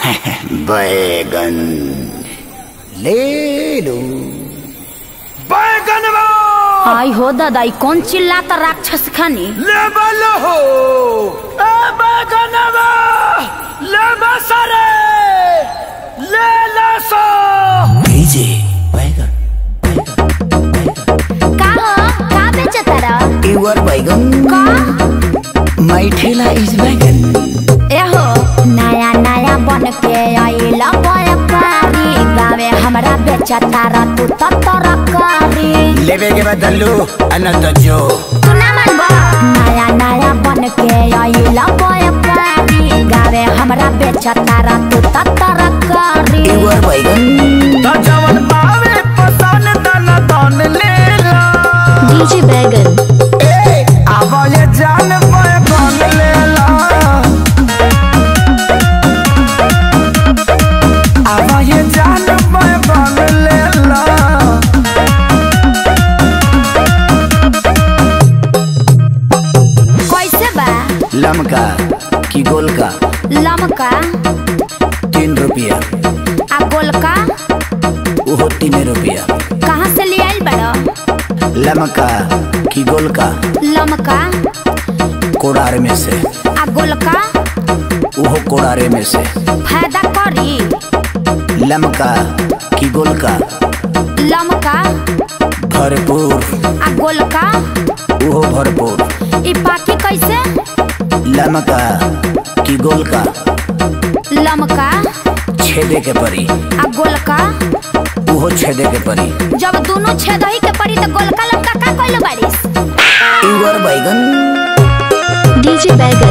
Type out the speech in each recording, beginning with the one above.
बैगन ले लो। बैगन आई हो दादा, कौन चिल्लाता राक्षस खानी? ले बलो हो बैगन ले सारे ले ला सो भेजे बैगन। का बेचता रहा? युवर बैगन का माई ठेला इज बैगन। एहो नया नया बन के आइला व्यापारी, गावे हमरा बेचता रहा तू तो तरकारी। लेवे के बदलू अनंत जो तू ना मानबो। नया नया बन के आइला व्यापारी, गावे हमरा बेचता रहा तू तो तरकारी। युवर बैगन तो जवन पावे पसंद दाना दान ले ला। डीजे बैगन आवाज़ जान बैगन ले ला। आवाज़ जान बैगन ले ला। कैसे बा? लमका की गोल का? लमका 3 रुपया। आ गोलका वो 3 रुपया। कहाँ से ले आइल बड़ा? लमका की गोल का? लमका कोड़ार में से। आ गोलका वो कोड़ारे में से। फायदा करी? लमका की गोल का? लमका भरपूर। आ गोलका वो भरपूर। ई पाकी कैसे? लमका की गोल का? लमका छेदे के परी। आ गोलका वो छेदे के परी। जब दोनों छेदही के पड़ी तो गोलका लमका का कइले बारिस? युवर बैगन डीजे बैगन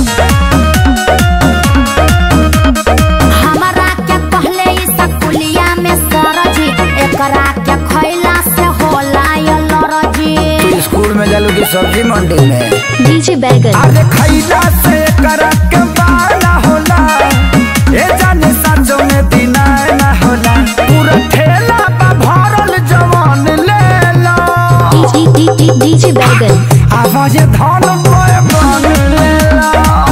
हमारा क्या कहले ई सकुलिया में सरजी, एकरा क्या खइला से होला ये लरजी। तू स्कूल में जालू की सब्जी मंडी में? डीजे बैगन अरे खैला से करक के बाना होला, ए जाने सांझों में दिना ना होला। पूरा ठेला बा भरल जवान ले ला। डीजे बैगन आवाज़ धान बैगन ले ला।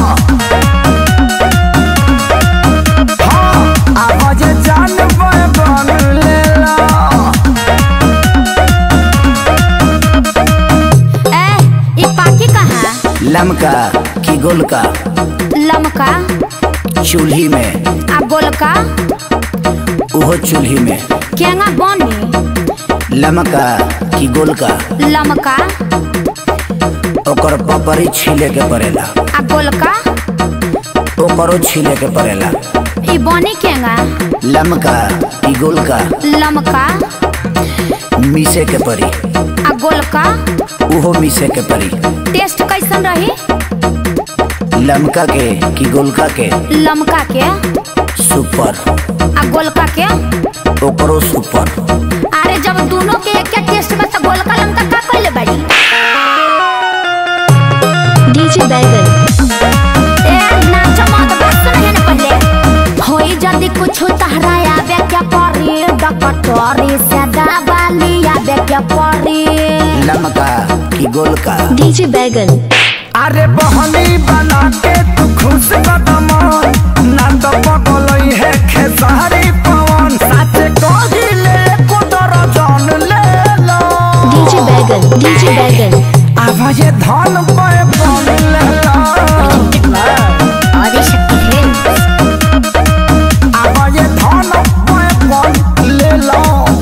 हाँ आवाज़ जान बैगन ले ला। ई पाकी कहाँ? लमका की गोल का? लमका चूल्ही में। आ गोलका वो चूल्ही में। केंगा बनी? लमका की गोल का? लमका ओकर पपरी छीले के पड़ेला। आ गोलका ओकरो छीले के पड़ेला। ई बनी केंगा? लमका की गोल का? लमका मीसे के परी। आ गोलका वो मीसे के परी। टेस्ट कैसन रही? लमका के की गोलका के? लमका के सुपर। आ गोलका के ओकरो सुपर। अरे जब दोनों के एक टेस्ट में तो गोलका लमका का कइले बाड़ी? डीजे बैगन नाचो मत बस नहीं न पहले होई जदी कुछ तहरा आवे क्या परी? डकटोरी से दबाली आवे क्या परी? लमका की गोल का? डीजे बैगन अरे बहनी बना के तू खुश कदम ना तो पगलई है खेसारी पवन। सच कहिले को दर्जन ले लो। डीजे बैगन आवाज़ धान बैगन ले लो। आदिशक्ति फिल्म आवाज़ धान बैगन ले लो।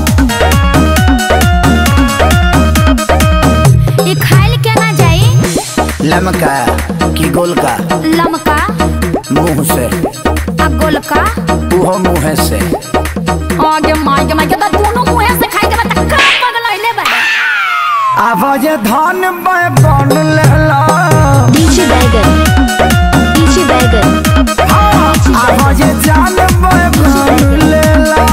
ई खाइल के ना जाई? लमका की गोल का? लमका मुंह से। आ गोलका वो मुँह से। आगे मार के तो दोनों मुंह से खाई के बता का पगलइले बा। आवाज़ धान बैगन ले लो। डीजे बैगन हाँ आवाज़ जान बैगन ले लो।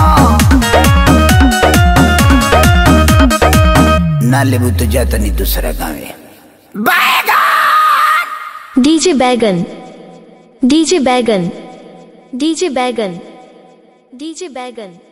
ना लेबू तो जाता नहीं दूसरा गाँव। डीजे बैगन डीजे बैगन डीजे बैगन डीजे बैगन